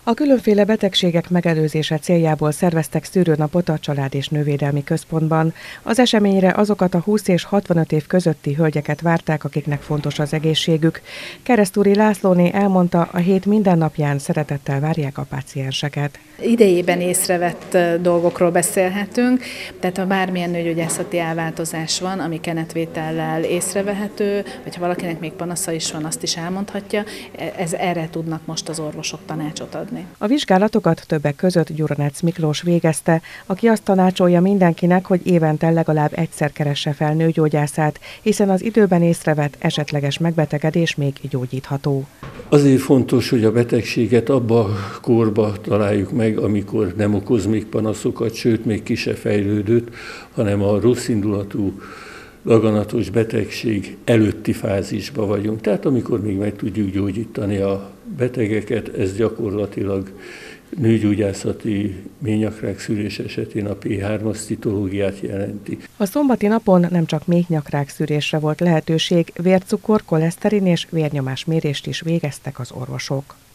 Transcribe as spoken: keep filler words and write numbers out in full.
A különféle betegségek megelőzése céljából szerveztek szűrőnapot a Család- és Nővédelmi Központban. Az eseményre azokat a húsz és hatvanöt év közötti hölgyeket várták, akiknek fontos az egészségük. Keresztúri Lászlóné elmondta, a hét mindennapján szeretettel várják a pácienseket. Idejében észrevett dolgokról beszélhetünk, tehát ha bármilyen nőgyógyászati elváltozás van, ami kenetvétellel észrevehető, vagy ha valakinek még panasza is van, azt is elmondhatja, ez, erre tudnak most az orvosok tanácsot adni. A vizsgálatokat többek között Gyuranec Miklós végezte, aki azt tanácsolja mindenkinek, hogy évente legalább egyszer keresse fel nőgyógyászát, hiszen az időben észrevett esetleges megbetegedés még gyógyítható. Azért fontos, hogy a betegséget abba a korba találjuk meg, amikor nem okoz még panaszokat, sőt, még ki se fejlődött, hanem a rosszindulatú daganatos betegség előtti fázisban vagyunk. Tehát amikor még meg tudjuk gyógyítani a betegeket, ez gyakorlatilag nőgyógyászati méhnyakrák szűrés esetén a pé hármas citológiát jelenti. A szombati napon nem csak méhnyakrák szűrésre volt lehetőség, vércukor, koleszterin és vérnyomás mérést is végeztek az orvosok.